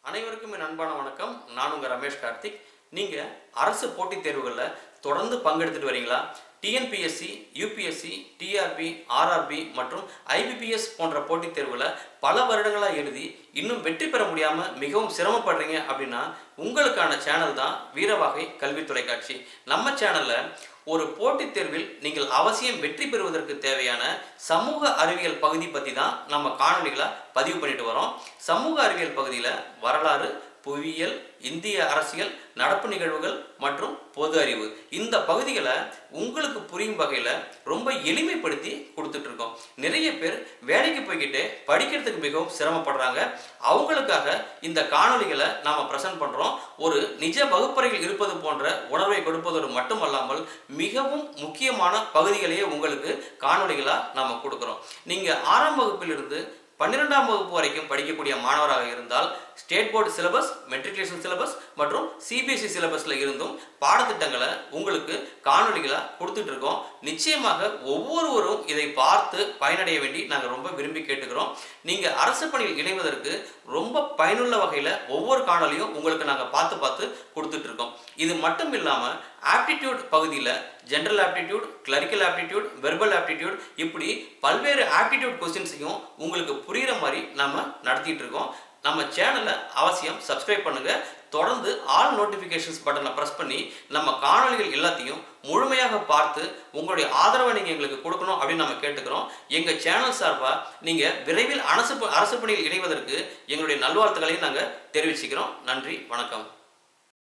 அனைவருக்கும் என் அன்பான வணக்கம். நான் உங்க ரமேஷ் கார்த்திக். நீங்க அரசு போட்டித் தேர்வுகளில் தொடர்ந்து பங்கெடுத்துட்டு வரீங்களா? டிஎன்பிஎஸ்சி, யூபிஎஸ்சி, டிஆர்பி, ஆர்ஆர்பி மற்றும் ஐபிபிஎஸ் போன்ற போட்டித் தேர்வுகளை பல வருடங்களாக எழுதி இன்னும் வெற்றி பெற முடியாமல் மிகவும் சிரமப்படுறீங்க அப்படின்னா உங்களுக்கான சேனல் தான் வீரவாகை கல்வி தொலைக்காட்சி. நம்ம சேனலில் ஒரு போட்டித் தேர்வில் நீங்கள் அவசியம் வெற்றி பெறுவதற்கு தேவையான சமூக அறிவியல் பகுதி பற்றி தான் நம்ம காணொலிகளை பதிவு பண்ணிட்டு வரோம். சமூக அறிவியல் பகுதியில் வரலாறு, புவியியல், இந்திய அரசியல், நடப்பு நிகழ்வுகள் மற்றும் பொது அறிவு இந்த பகுதிகளை உங்களுக்கு புரியும் வகையில் ரொம்ப எளிமைப்படுத்தி கொடுத்துட்டு இருக்கோம். நிறைய பேர் வேலைக்கு போய்கிட்டு படிக்கிறதுக்கு மிகவும் சிரமப்படுறாங்க. அவங்களுக்காக இந்த காணொலிகளை நாம பிரசன்ட் பண்றோம். ஒரு நிஜ வகுப்பறையில் இருப்பது போன்ற உணர்வை கொடுப்பதோடு மட்டுமல்லாமல் மிகவும் முக்கியமான பகுதிகளையே உங்களுக்கு காணொலிகளா நாம கொடுக்கிறோம். நீங்க 6ஆம் வகுப்பிலிருந்து 12ஆம் வகுப்பு வரைக்கும் படிக்கக்கூடிய மாணவராக இருந்தால் state board syllabus, matriculation syllabus மற்றும் சிபிஎஸ்இ சிலபஸ்ல இருந்தும் பாடத்திட்டங்களை உங்களுக்கு காணொலிகளா கொடுத்துட்டு இருக்கோம். நிச்சயமாக ஒவ்வொருவரும் இதை பார்த்து பயனடைய வேண்டி நாங்கள் ரொம்ப விரும்பி கேட்டுக்கிறோம். நீங்க அரசு பணியில் இணைவதற்கு ரொம்ப பயனுள்ள வகையில ஒவ்வொரு காணொலியும் உங்களுக்கு நாங்கள் பார்த்து கொடுத்துட்டு இருக்கோம். இது மட்டும் இல்லாம ஆப்டிடியூட் பகுதியில் general aptitude, clerical aptitude, verbal aptitude இப்படி பல்வேறு ஆப்டிடியூட் கொஸ்டின்ஸையும் உங்களுக்கு புரிகிற மாதிரி நம்ம நடத்திட்டு இருக்கோம். நம்ம சேனலை அவசியம் சப்ஸ்கிரைப் பண்ணுங்க. தொடர்ந்து ஆல் நோட்டிஃபிகேஷன்ஸ் பட்டனை பிரஸ் பண்ணி நம்ம காணொலிகள் எல்லாத்தையும் முழுமையாக பார்த்து உங்களுடைய ஆதரவை நீங்க எங்களுக்கு கொடுக்கணும் அப்படின்னு நம்ம கேட்டுக்கிறோம். எங்க சேனல் சார்பா நீங்க விரைவில் அரசு பணியில் இணைவதற்கு எங்களுடைய நல்வாழ்த்துக்களையும் நாங்கள் தெரிவிச்சுக்கிறோம். நன்றி, வணக்கம்.